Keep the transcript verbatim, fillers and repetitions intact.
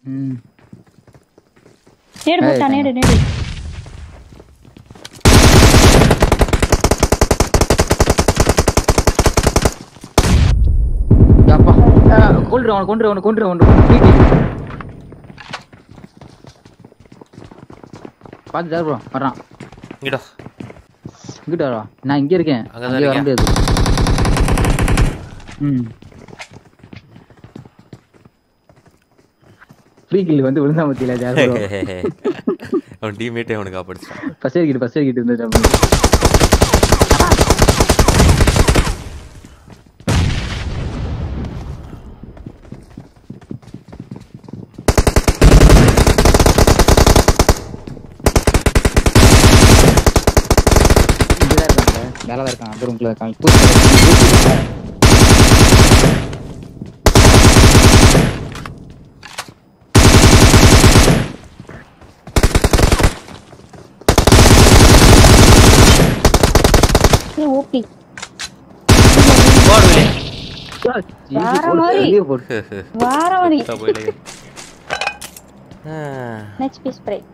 ம் நேடு போட்டா நேடு நேடு யாப்பா கொல்ற அவன கொல்ற அவன கொல்ற அவன பாத்து ஜார் ப்ரோ வரான் இங்கடா இங்கடா நான் இங்க இருக்கேன் அங்க வர முடியாது ம் ஃப்ரீ கில் வந்து விழுந்தா மத்தியில ஜார் ப்ரோ அவன் டீம்மேட்டே அவனுக்கு காப்பாடுச்சான் first aid kit first aid kit இருந்துச்சு மேல இருக்கான் அந்த ரூம்ல இருக்கான் ஏ ஓபி போடுவே வார மாதிரி வார மாதிரி போயிலே நெக்ஸ்ட் பீஸ் ஸ்ப்ரே